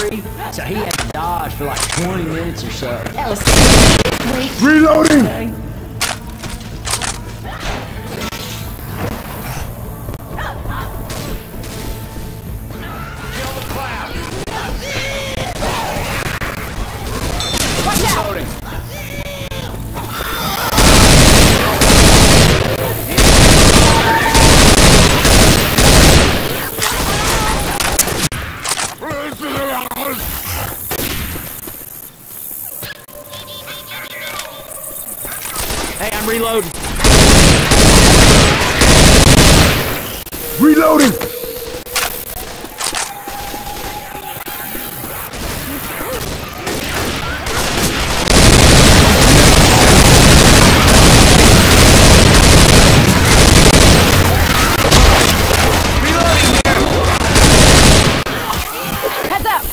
free, so he had to dodge for like 20 minutes or so. That was sweet. Reloading! Okay. Hey, I'm reloading. Reloading! Heads up!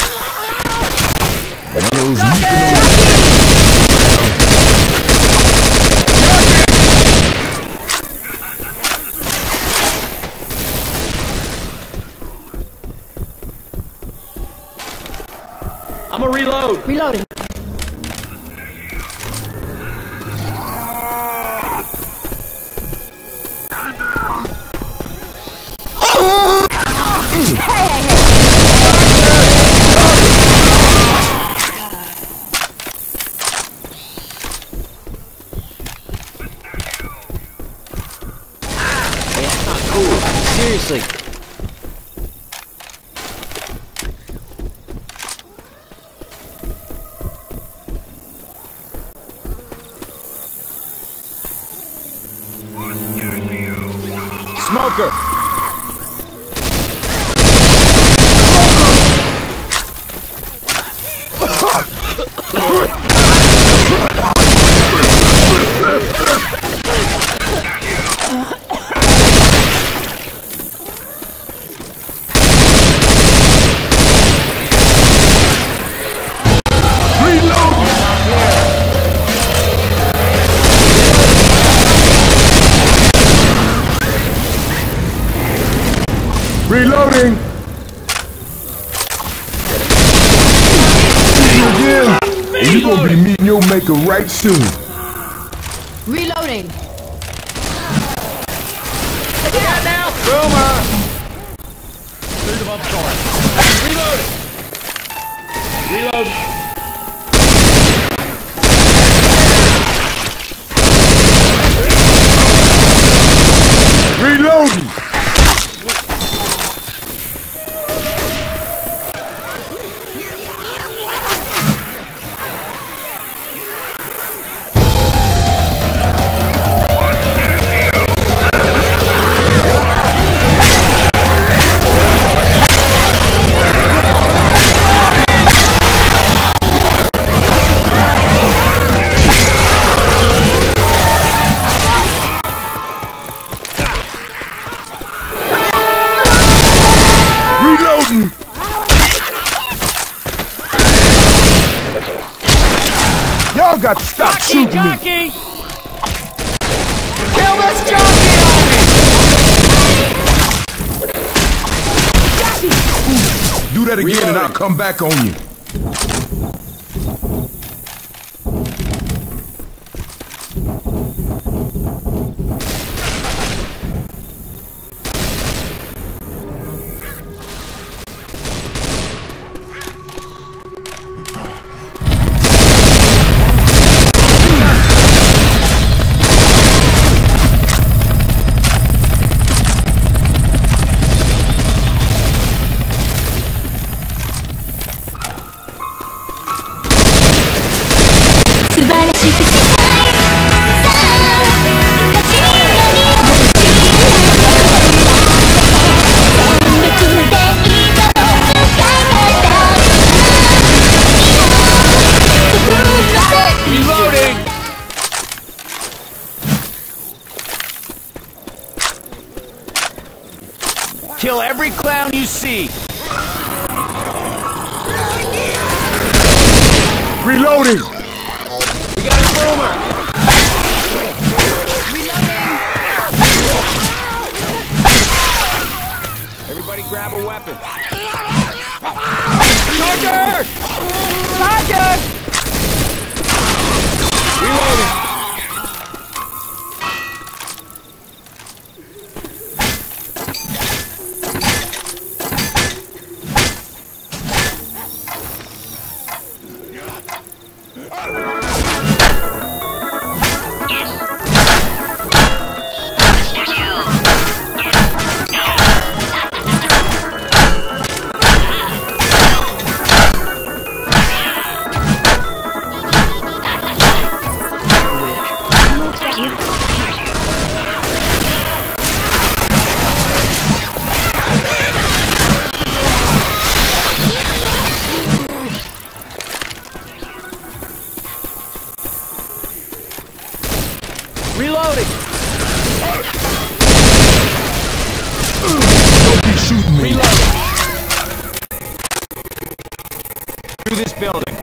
I'm gonna reload. Reloading. Hey, that's not cool. Seriously. Smoker! Reloading! See you again, and you gonna be meeting your maker right soon. Reloading. Take it out now! Boomer! Shoot him up short. Reloading! Reload! Reloading! Y'all got to stop shooting me! Jockey! Kill this jockey on me! Do that again and I'll come back on you. Kill every clown you see! Reloading! We got a boomer! Everybody grab a weapon! Charger! Charger! Reloading. Reloading! Don't be shooting me. Reloading! Through this building.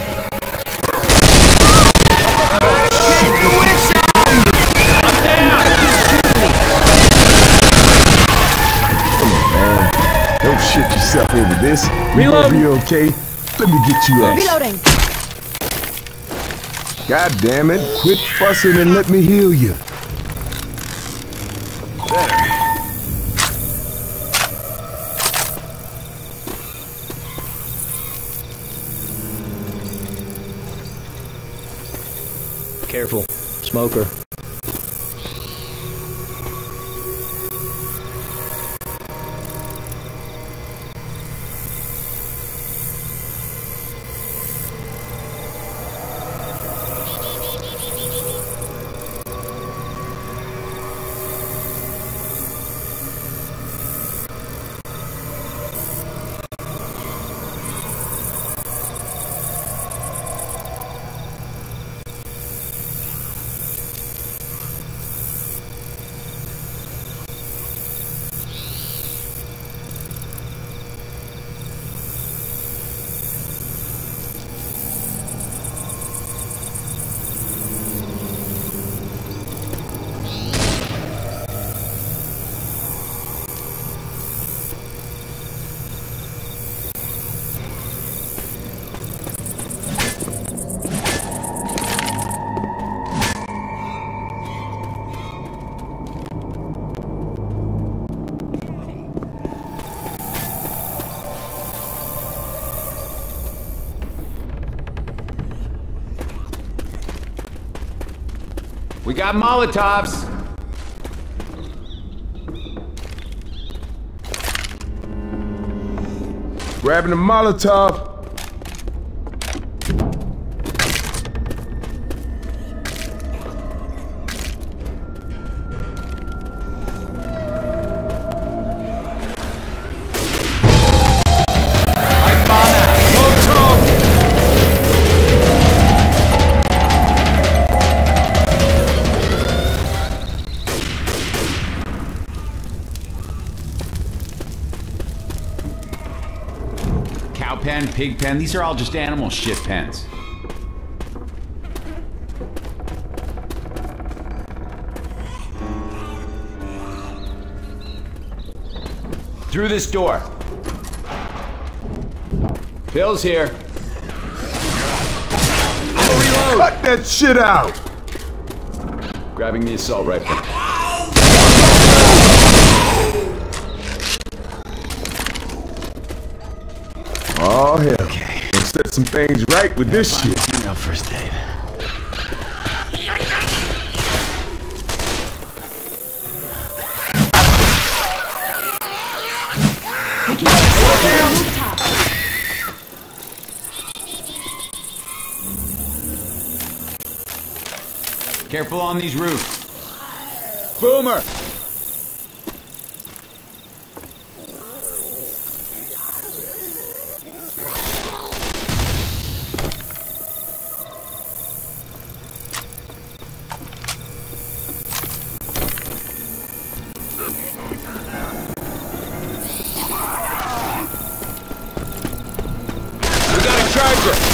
Don't shit yourself over this. You gonna be okay? Let me get you up. Reloading. God damn it. Quit fussing and let me heal you. Careful. Smoker. We got Molotovs! Grabbing a Molotov. Cow pen, pig pen, these are all just animal shit pens. Through this door. Bill's here. Cut that shit out! Grabbing the assault rifle. Oh, hell. Okay. Let's set some things right with this shit. No first aid. Careful on these roofs. Boomer! We got a charger!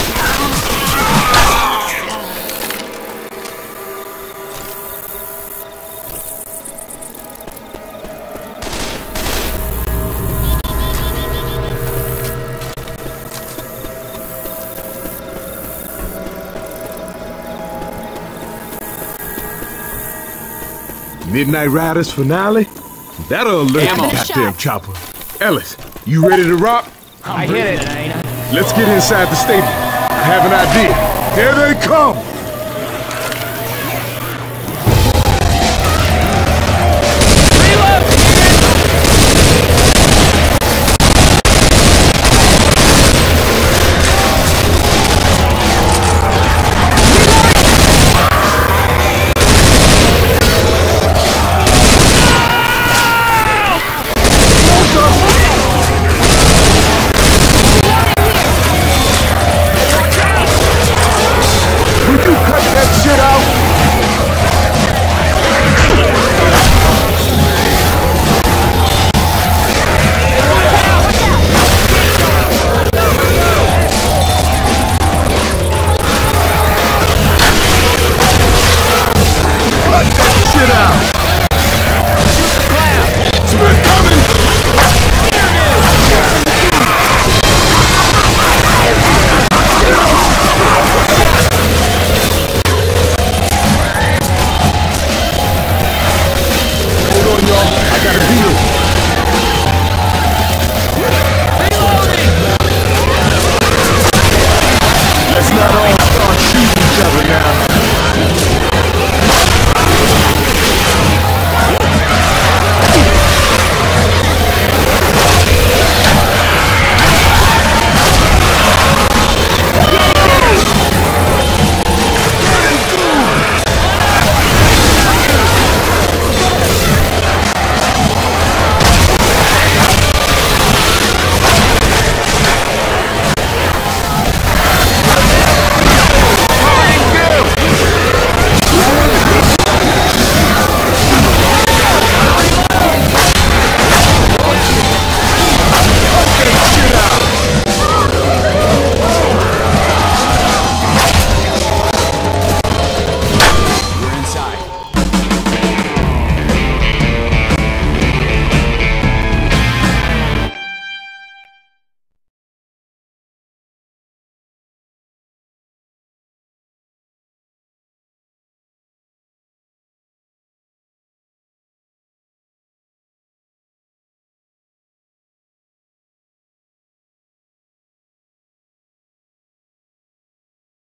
Midnight Riders finale? That'll alert the goddamn chopper. Ellis, you ready to rock? I hit it, ain't I? Let's get inside the stadium. I have an idea. Here they come!